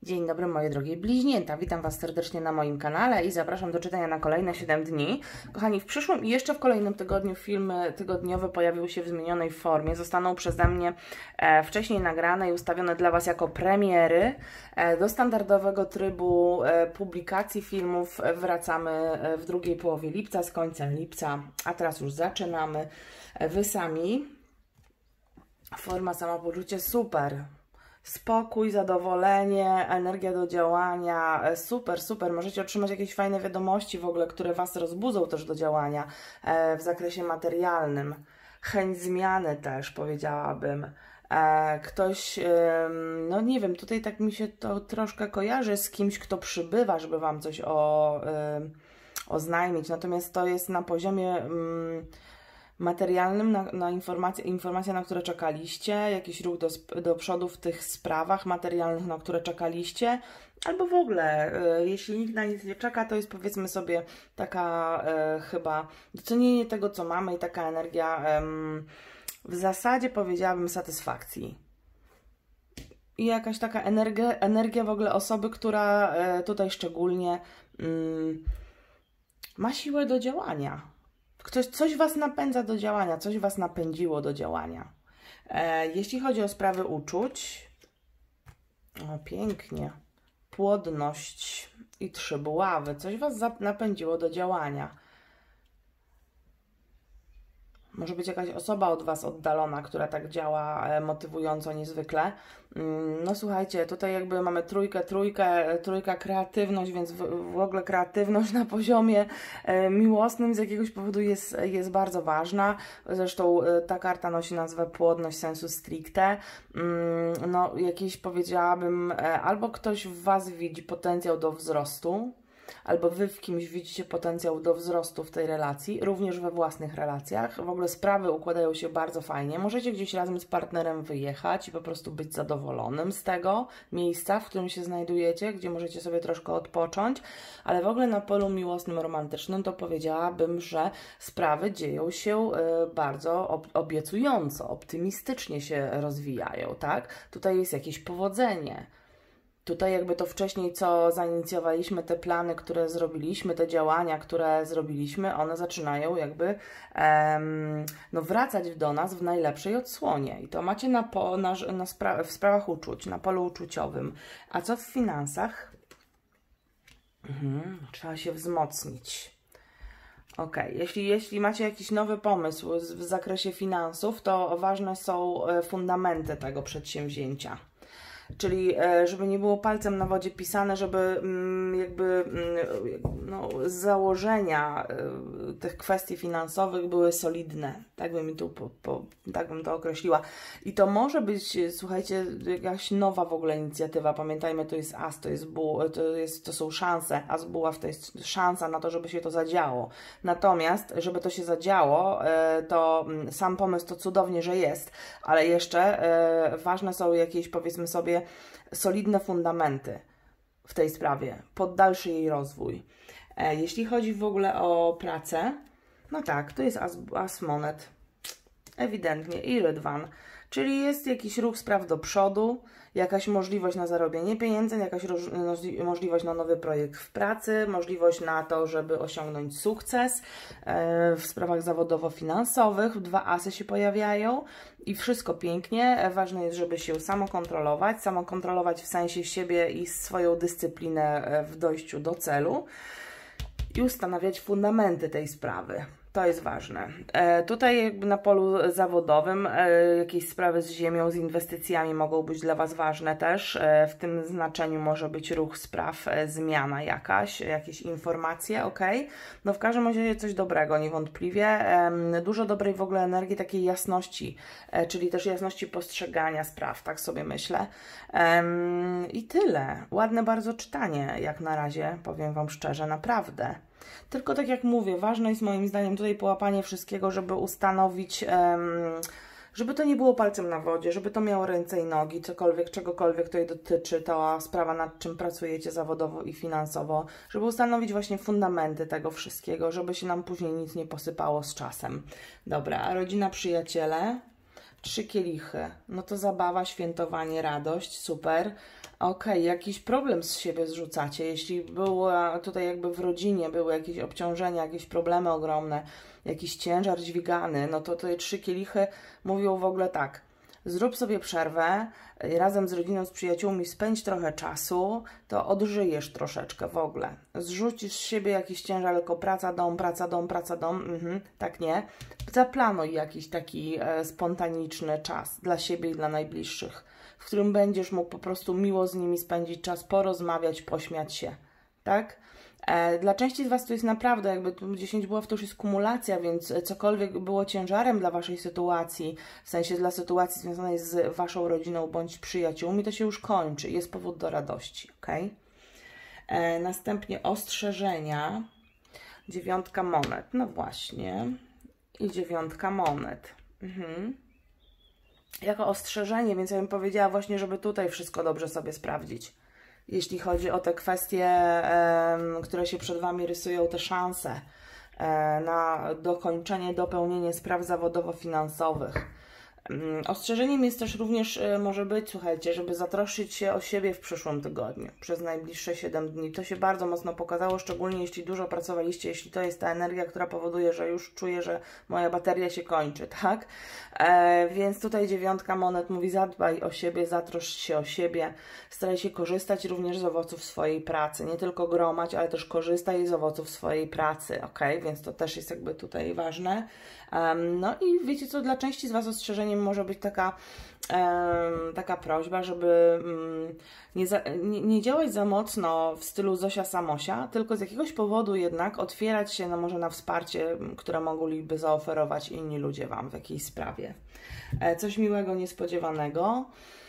Dzień dobry moje drogie bliźnięta, witam Was serdecznie na moim kanale i zapraszam do czytania na kolejne 7 dni. Kochani, w przyszłym i jeszcze w kolejnym tygodniu filmy tygodniowe pojawiły się w zmienionej formie. Zostaną przeze mnie wcześniej nagrane i ustawione dla Was jako premiery. Do standardowego trybu publikacji filmów wracamy w drugiej połowie lipca, z końcem lipca, a teraz już zaczynamy. Wy sami. Forma, samopoczucie super. Spokój, zadowolenie, energia do działania, super, super. Możecie otrzymać jakieś fajne wiadomości w ogóle, które Was rozbudzą też do działania w zakresie materialnym. Chęć zmiany też, powiedziałabym. Ktoś, no nie wiem, tutaj tak mi się to troszkę kojarzy z kimś, kto przybywa, żeby Wam coś oznajmić. Natomiast to jest na poziomie materialnym, na informacja, na które czekaliście, jakiś ruch do przodu w tych sprawach materialnych, na które czekaliście, albo w ogóle, jeśli nikt na nic nie czeka, to jest, powiedzmy sobie, taka chyba docenienie tego, co mamy i taka energia, w zasadzie powiedziałabym, satysfakcji. I jakaś taka energia w ogóle osoby, która tutaj szczególnie ma siłę do działania. Coś Was napędza do działania, coś Was napędziło do działania. Jeśli chodzi o sprawy uczuć, o pięknie, płodność i 3 buławy, coś Was napędziło do działania. Może być jakaś osoba od Was oddalona, która tak działa motywująco niezwykle. No słuchajcie, tutaj jakby mamy trójka kreatywność, więc w ogóle kreatywność na poziomie miłosnym z jakiegoś powodu jest bardzo ważna. Zresztą ta karta nosi nazwę płodność sensu stricte. No jakieś, powiedziałabym, albo ktoś w Was widzi potencjał do wzrostu, albo Wy w kimś widzicie potencjał do wzrostu w tej relacji, również we własnych relacjach. W ogóle sprawy układają się bardzo fajnie. Możecie gdzieś razem z partnerem wyjechać i po prostu być zadowolonym z tego miejsca, w którym się znajdujecie, gdzie możecie sobie troszkę odpocząć, ale w ogóle na polu miłosnym, romantycznym to powiedziałabym, że sprawy dzieją się bardzo obiecująco, optymistycznie się rozwijają, tak? Tutaj jest jakieś powodzenie. Tutaj jakby to wcześniej, co zainicjowaliśmy, te plany, które zrobiliśmy, te działania, które zrobiliśmy, one zaczynają jakby no wracać do nas w najlepszej odsłonie. I to macie w sprawach uczuć, na polu uczuciowym. A co w finansach? Trzeba się wzmocnić. Ok, jeśli macie jakiś nowy pomysł w zakresie finansów, to ważne są fundamenty tego przedsięwzięcia. Czyli żeby nie było palcem na wodzie pisane, żeby jakby no, z założenia tych kwestii finansowych były solidne. Tak bym tak bym to określiła. I to może być, słuchajcie, jakaś nowa w ogóle inicjatywa. Pamiętajmy, to jest as, to są szanse. As buław to jest szansa na to, żeby się to zadziało. Natomiast, żeby to się zadziało, to sam pomysł to cudownie, że jest, ale jeszcze ważne są jakieś, powiedzmy sobie, solidne fundamenty w tej sprawie, pod dalszy jej rozwój. Jeśli chodzi w ogóle o pracę, no tak, to jest as monet, ewidentnie, i rydwan, czyli jest jakiś ruch spraw do przodu, jakaś możliwość na zarobienie pieniędzy, jakaś możliwość na nowy projekt w pracy, możliwość na to, żeby osiągnąć sukces w sprawach zawodowo-finansowych. 2 asy się pojawiają i wszystko pięknie. Ważne jest, żeby się samokontrolować w sensie siebie i swoją dyscyplinę w dojściu do celu i ustanawiać fundamenty tej sprawy. To jest ważne. Tutaj jakby na polu zawodowym jakieś sprawy z ziemią, z inwestycjami mogą być dla Was ważne też. W tym znaczeniu może być ruch spraw, zmiana jakieś informacje, ok? No w każdym razie coś dobrego, niewątpliwie. Dużo dobrej w ogóle energii, takiej jasności, czyli też jasności postrzegania spraw, tak sobie myślę. I tyle. Ładne bardzo czytanie, jak na razie, powiem Wam szczerze, naprawdę. Tylko tak jak mówię, ważne jest moim zdaniem tutaj połapanie wszystkiego, żeby ustanowić, żeby to nie było palcem na wodzie, żeby to miało ręce i nogi, czegokolwiek to jej dotyczy, ta sprawa, nad czym pracujecie zawodowo i finansowo, żeby ustanowić właśnie fundamenty tego wszystkiego, żeby się nam później nic nie posypało z czasem. Dobra, a rodzina, przyjaciele? 3 kielichy. No to zabawa, świętowanie, radość, super. Okej, jakiś problem z siebie zrzucacie. Jeśli było tutaj jakby w rodzinie, były jakieś obciążenia, jakieś problemy ogromne, jakiś ciężar dźwigany, no to tutaj 3 kielichy mówią w ogóle tak. Zrób sobie przerwę, razem z rodziną, z przyjaciółmi spędź trochę czasu, to odżyjesz troszeczkę w ogóle. Zrzucisz z siebie jakiś ciężar, tylko praca, dom, praca, dom, praca, dom, tak nie. Zaplanuj jakiś taki spontaniczny czas dla siebie i dla najbliższych, w którym będziesz mógł po prostu miło z nimi spędzić czas, porozmawiać, pośmiać się, tak? Dla części z Was to jest naprawdę, jakby tu 10 było, to już jest kumulacja, więc cokolwiek było ciężarem dla Waszej sytuacji, w sensie dla sytuacji związanej z Waszą rodziną bądź przyjaciółmi, to się już kończy. Jest powód do radości, ok? Następnie ostrzeżenia. 9 monet, no właśnie. I 9 monet. Jako ostrzeżenie, więc ja bym powiedziała właśnie, żeby tutaj wszystko dobrze sobie sprawdzić. Jeśli chodzi o te kwestie, które się przed Wami rysują, te szanse na dokończenie, dopełnienie spraw zawodowo-finansowych. Ostrzeżeniem jest też również, może być, słuchajcie, żeby zatroszczyć się o siebie w przyszłym tygodniu, przez najbliższe 7 dni. To się bardzo mocno pokazało, szczególnie jeśli dużo pracowaliście, jeśli to jest ta energia, która powoduje, że już czuję, że moja bateria się kończy, tak? Więc tutaj 9 monet mówi, zadbaj o siebie, zatroszcz się o siebie, staraj się korzystać również z owoców swojej pracy, nie tylko gromać, ale też korzystaj z owoców swojej pracy, ok? Więc to też jest jakby tutaj ważne. No i wiecie co, dla części z Was ostrzeżeniem może być taka prośba, żeby nie działać za mocno w stylu Zosia Samosia, tylko z jakiegoś powodu jednak otwierać się może na wsparcie, które mogliby zaoferować inni ludzie Wam w jakiejś sprawie. Coś miłego, niespodziewanego.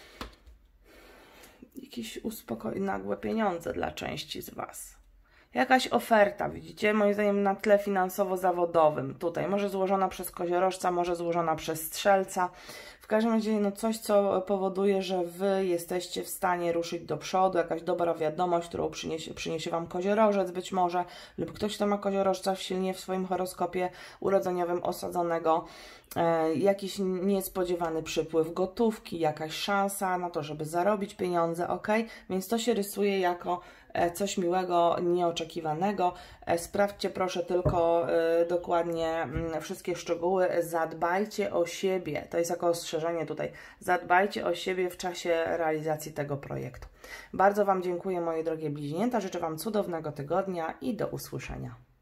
Jakieś nagłe pieniądze dla części z Was. Jakaś oferta, widzicie, moim zdaniem na tle finansowo-zawodowym tutaj, może złożona przez koziorożca, może złożona przez strzelca, w każdym razie no coś, co powoduje, że Wy jesteście w stanie ruszyć do przodu, jakaś dobra wiadomość, którą przyniesie Wam koziorożec być może, lub ktoś, kto ma koziorożca silnie w swoim horoskopie urodzeniowym osadzonego, jakiś niespodziewany przypływ gotówki, jakaś szansa na to, żeby zarobić pieniądze, ok? Więc to się rysuje jako coś miłego, nieoczekiwanego. Sprawdźcie proszę tylko dokładnie wszystkie szczegóły. Zadbajcie o siebie. To jest jako ostrzeżenie tutaj. Zadbajcie o siebie w czasie realizacji tego projektu. Bardzo Wam dziękuję, moje drogie bliźnięta. Życzę Wam cudownego tygodnia i do usłyszenia.